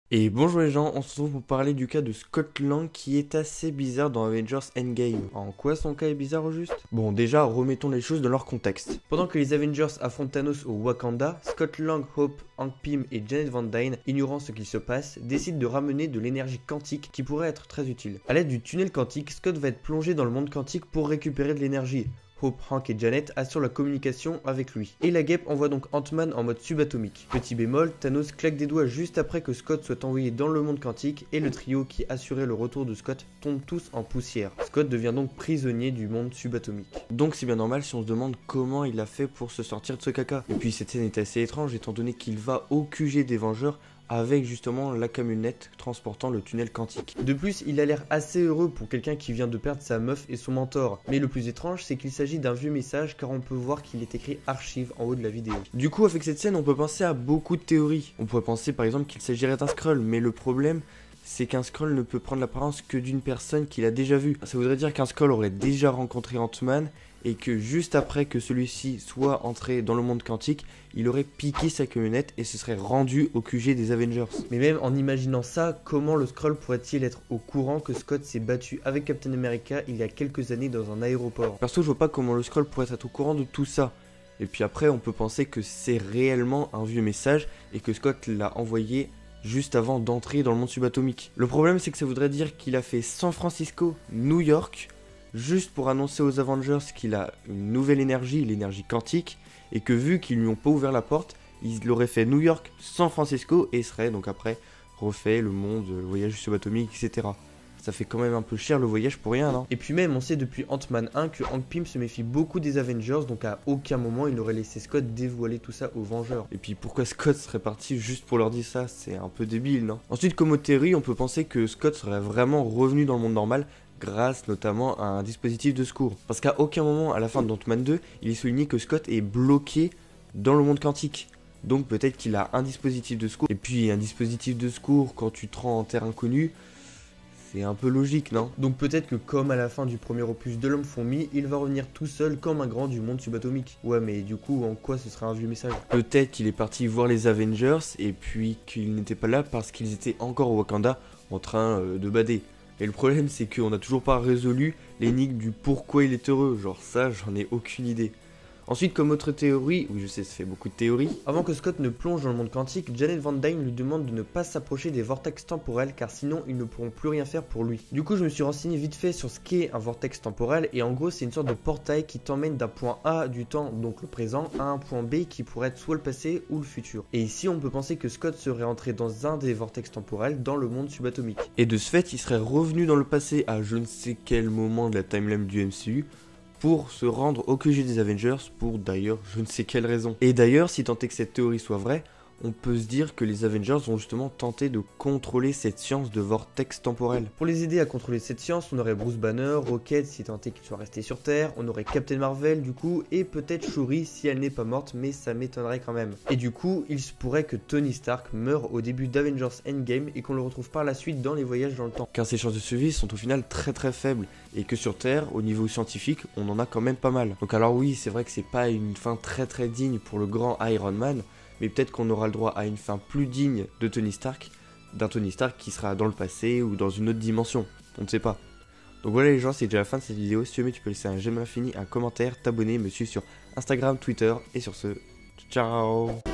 Et bonjour les gens, on se retrouve pour parler du cas de Scott Lang qui est assez bizarre dans Avengers Endgame. En quoi son cas est bizarre au juste? Bon déjà, remettons les choses dans leur contexte. Pendant que les Avengers affrontent Thanos au Wakanda, Scott Lang, Hope, Hank Pym et Janet Van Dyne, ignorant ce qu'il se passe, décident de ramener de l'énergie quantique qui pourrait être très utile. A l'aide du tunnel quantique, Scott va être plongé dans le monde quantique pour récupérer de l'énergie. Hope, Hank et Janet assurent la communication avec lui. Et la guêpe envoie donc Ant-Man en mode subatomique. Petit bémol, Thanos claque des doigts juste après que Scott soit envoyé dans le monde quantique et le trio qui assurait le retour de Scott tombe tous en poussière. Scott devient donc prisonnier du monde subatomique. Donc c'est bien normal si on se demande comment il a fait pour se sortir de ce caca. Et puis cette scène est assez étrange étant donné qu'il va au QG des Vengeurs avec justement la camionnette transportant le tunnel quantique. De plus, il a l'air assez heureux pour quelqu'un qui vient de perdre sa meuf et son mentor. Mais le plus étrange, c'est qu'il s'agit d'un vieux message car on peut voir qu'il est écrit archive en haut de la vidéo. Du coup, avec cette scène, on peut penser à beaucoup de théories. On pourrait penser par exemple qu'il s'agirait d'un Skrull, mais le problème, c'est qu'un Skrull ne peut prendre l'apparence que d'une personne qu'il a déjà vue. Ça voudrait dire qu'un Skrull aurait déjà rencontré Ant-Man et que juste après que celui-ci soit entré dans le monde quantique, il aurait piqué sa camionnette et se serait rendu au QG des Avengers. Mais même en imaginant ça, comment le Skrull pourrait-il être au courant que Scott s'est battu avec Captain America il y a quelques années dans un aéroport? Perso, je vois pas comment le Skrull pourrait être au courant de tout ça. Et puis après, on peut penser que c'est réellement un vieux message et que Scott l'a envoyé juste avant d'entrer dans le monde subatomique. Le problème, c'est que ça voudrait dire qu'il a fait San Francisco, New York, juste pour annoncer aux Avengers qu'il a une nouvelle énergie, l'énergie quantique, et que vu qu'ils lui ont pas ouvert la porte, il aurait fait New York, San Francisco, et serait donc après refait le monde, le voyage subatomique, etc. Ça fait quand même un peu cher le voyage pour rien, non? Et puis même, on sait depuis Ant-Man 1 que Hank Pym se méfie beaucoup des Avengers, donc à aucun moment il n'aurait laissé Scott dévoiler tout ça aux Vengeurs. Et puis pourquoi Scott serait parti juste pour leur dire ça? C'est un peu débile, non? Ensuite, comme autre théorie, on peut penser que Scott serait vraiment revenu dans le monde normal, grâce notamment à un dispositif de secours. Parce qu'à aucun moment, à la fin d'Ant-Man 2, il est souligné que Scott est bloqué dans le monde quantique. Donc peut-être qu'il a un dispositif de secours. Et puis un dispositif de secours, quand tu te rends en terre inconnue, c'est un peu logique, non? Donc peut-être que comme à la fin du premier opus de l'homme fourmi, il va revenir tout seul comme un grand du monde subatomique. Ouais, mais du coup, en quoi ce serait un vieux message? Peut-être qu'il est parti voir les Avengers et puis qu'il n'était pas là parce qu'ils étaient encore au Wakanda en train de bader. Et le problème, c'est qu'on n'a toujours pas résolu l'énigme du pourquoi il est heureux. Genre ça, j'en ai aucune idée. Ensuite, comme autre théorie, oui je sais, ça fait beaucoup de théories. Avant que Scott ne plonge dans le monde quantique, Janet Van Dyne lui demande de ne pas s'approcher des vortex temporels car sinon ils ne pourront plus rien faire pour lui. Du coup, je me suis renseigné vite fait sur ce qu'est un vortex temporel et en gros, c'est une sorte de portail qui t'emmène d'un point A du temps, donc le présent, à un point B qui pourrait être soit le passé ou le futur. Et ici, on peut penser que Scott serait entré dans un des vortex temporels dans le monde subatomique. Et de ce fait, il serait revenu dans le passé à je ne sais quel moment de la timeline du MCU pour se rendre au QG des Avengers pour d'ailleurs je ne sais quelle raison. Et d'ailleurs, si tant est que cette théorie soit vraie, on peut se dire que les Avengers vont justement tenter de contrôler cette science de vortex temporel. Pour les aider à contrôler cette science, on aurait Bruce Banner, Rocket si tant est qu'il soit resté sur Terre, on aurait Captain Marvel du coup, et peut-être Shuri si elle n'est pas morte, mais ça m'étonnerait quand même. Et du coup, il se pourrait que Tony Stark meure au début d'Avengers Endgame et qu'on le retrouve par la suite dans les voyages dans le temps. Car ses chances de survie sont au final très faibles, et que sur Terre, au niveau scientifique, on en a quand même pas mal. Donc alors oui, c'est vrai que c'est pas une fin très digne pour le grand Iron Man, mais peut-être qu'on aura le droit à une fin plus digne de Tony Stark, d'un Tony Stark qui sera dans le passé ou dans une autre dimension, on ne sait pas. Donc voilà les gens, c'est déjà la fin de cette vidéo. Si tu veux, tu peux laisser un j'aime infini, un commentaire, t'abonner, me suivre sur Instagram, Twitter, et sur ce, ciao.